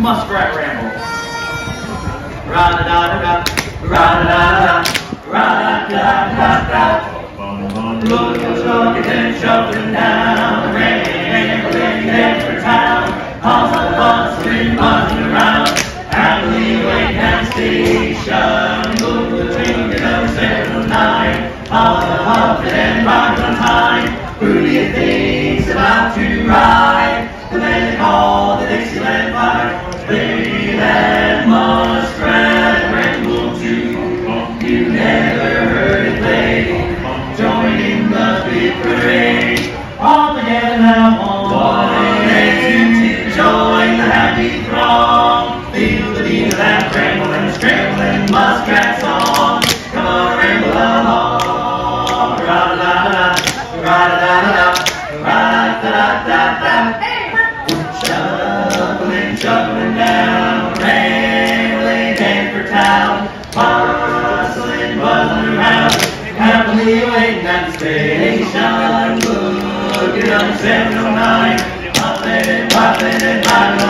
Muskrat Ramble. Ra-da-da-da-da, ra-da-da-da-da, ra-da-da-da-da. Looking and shuffling down, rambling for town, hustle, bustling, buzzing around, happily waiting at the station, between the number 7 and 9, huffing and riding on time. Who do you think's about to ride? The man they call the Dixieland Fire. They that Muskrat Ramble too. You never heard it played. Join in the big parade. All together now on one day to join the happy throng. Feel the beat of that ramble and the scrambling muskrat song. Come on, ramble along. Ra-da-da-da-da, ra-da-da-da-da, ra-da-da-da-da. Shuffling down, rambling for town, bustling, buzzing around, happily waiting at the station, looking on 709, puffing and puffing and puffing.